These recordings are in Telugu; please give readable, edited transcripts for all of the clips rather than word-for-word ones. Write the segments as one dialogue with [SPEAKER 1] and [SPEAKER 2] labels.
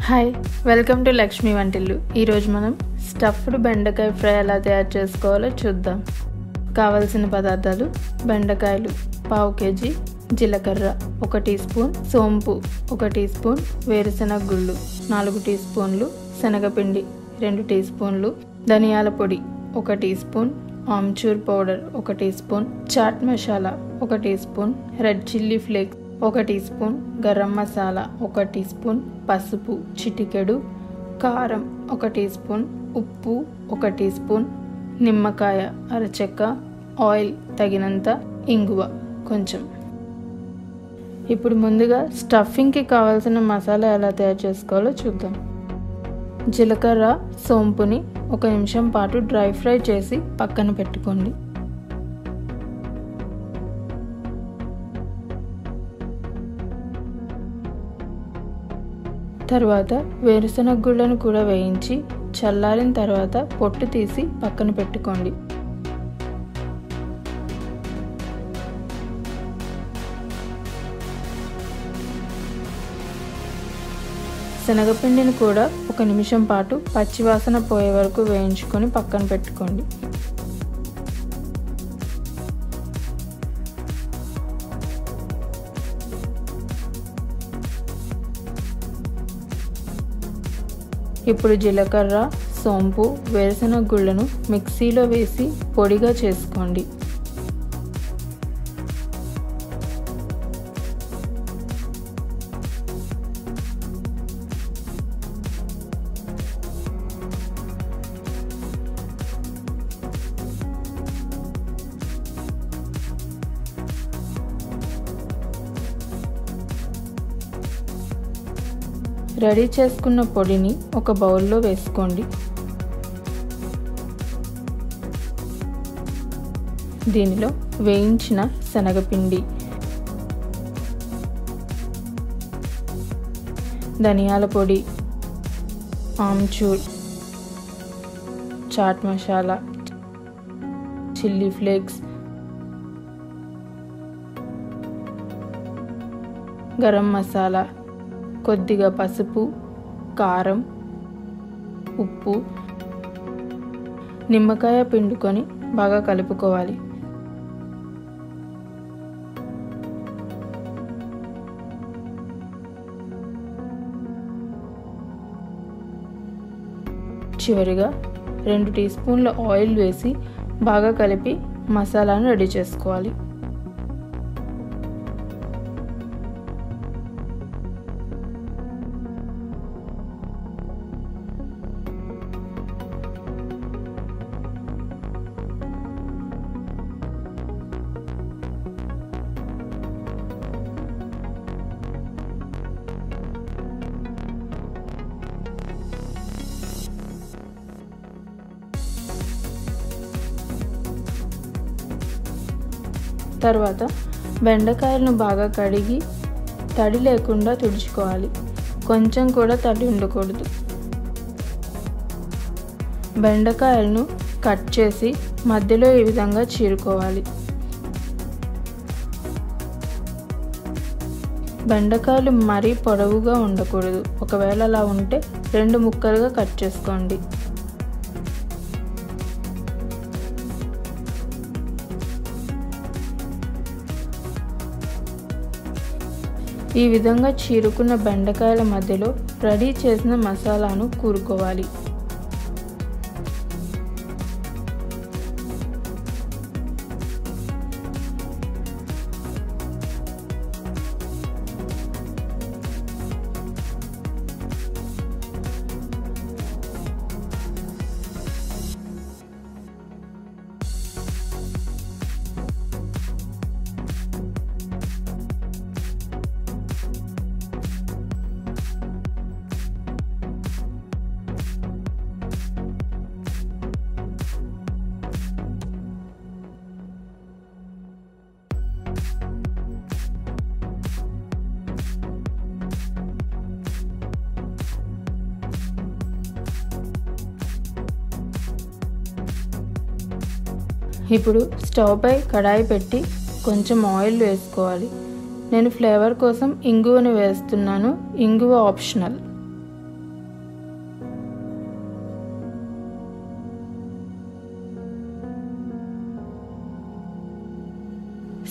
[SPEAKER 1] హాయ్, వెల్కమ్ టు లక్ష్మీ వంటిల్లు. ఈరోజు మనం స్టఫ్డ్ బెండకాయ ఫ్రై ఎలా తయారు చేసుకోవాలో చూద్దాం. కావలసిన పదార్థాలు: బెండకాయలు పావు కేజీ, జీలకర్ర 1 టీ స్పూన్, సోంపు 1 టీ స్పూన్, వేరుశనగ గుళ్ళు 4 టీ స్పూన్లు, శనగపిండి 2 టీ స్పూన్లు, ధనియాల పొడి 1 teaspoon, amchur powder 1 teaspoon, chaat masala 1 teaspoon, red chilli flakes 1 teaspoon, garam masala 1 teaspoon, పసుపు చిటికెడు, కారం 1 టీ స్పూన్, ఉప్పు 1 టీ స్పూన్, నిమ్మకాయ అరచెక్క, ఆయిల్ తగినంత, ఇంగువ కొంచెం. ఇప్పుడు ముందుగా స్టఫింగ్కి కావాల్సిన మసాలా ఎలా తయారు చేసుకోవాలో చూద్దాం. జీలకర్ర, సోంపుని 1 నిమిషం పాటు డ్రై ఫ్రై చేసి పక్కన పెట్టుకోండి. తర్వాత వేరుశనగ గుళ్ళను కూడా వేయించి చల్లారిన తర్వాత పొట్టు తీసి పక్కన పెట్టుకోండి. శనగపిండిని కూడా 1 నిమిషం పాటు పచ్చివాసన పోయే వరకు వేయించుకొని పక్కన పెట్టుకోండి. ఇప్పుడు జీలకర్ర, సోంపు, వేరుశనగ గుళ్ళను మిక్సీలో వేసి పొడిగా చేసుకోండి. రెడీ చేసుకున్న పొడిని ఒక బౌల్లో వేసుకోండి. దీనిలో వేయించిన శనగపిండి, ధనియాల పొడి, ఆమ్చూర్, చాట్ మసాలా, చిల్లీ ఫ్లేక్స్, గరం మసాలా, కొద్దిగా పసుపు, కారం, ఉప్పు, నిమ్మకాయ పిండుకొని బాగా కలుపుకోవాలి. చివరిగా 2 టీ స్పూన్ల ఆయిల్ వేసి బాగా కలిపి మసాలాను రెడీ చేసుకోవాలి. తర్వాత బెండకాయలను బాగా కడిగి తడి లేకుండా తుడుచుకోవాలి. కొంచెం కూడా తడి ఉండకూడదు. బెండకాయలను కట్ చేసి మధ్యలో ఈ విధంగా చీరుకోవాలి. బెండకాయలు మరీ పొడవుగా ఉండకూడదు. ఒకవేళ అలా ఉంటే 2 ముక్కలుగా కట్ చేసుకోండి. ఈ విధంగా చీరుకున్న బెండకాయల మధ్యలో రెడీ చేసిన మసాలాను కూరుకోవాలి. ఇప్పుడు స్టవ్ పై కడాయి పెట్టి కొంచెం ఆయిల్ వేసుకోవాలి. నేను ఫ్లేవర్ కోసం ఇంగువను వేస్తున్నాను. ఇంగువ ఆప్షనల్.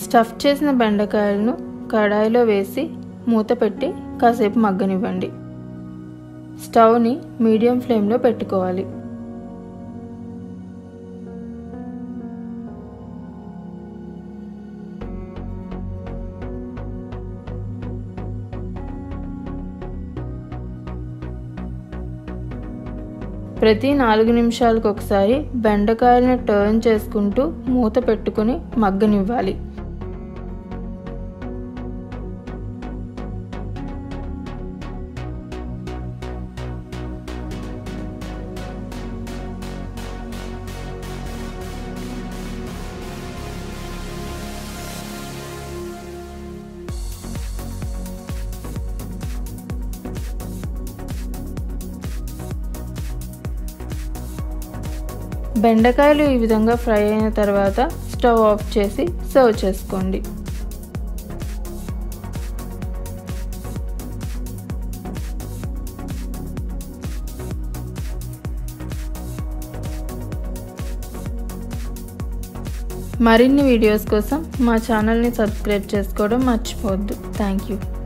[SPEAKER 1] స్టఫ్ చేసిన బెండకాయలను కడాయిలో వేసి మూత పెట్టి కాసేపు మగ్గనివ్వండి. స్టవ్ని మీడియం ఫ్లేమ్లో పెట్టుకోవాలి. ప్రతి 4 నిమిషాలకు ఒకసారి బెండకాయలను టర్న్ చేసుకుంటూ మూత పెట్టుకుని మగ్గనివ్వాలి. బెండకాయలు ఈ విధంగా ఫ్రై అయిన తర్వాత స్టవ్ ఆఫ్ చేసి సర్వ్ చేసుకోండి. మరిన్ని వీడియోస్ కోసం మా ఛానల్ని సబ్స్క్రైబ్ చేసుకోవడం మర్చిపోవద్దు. Thank you.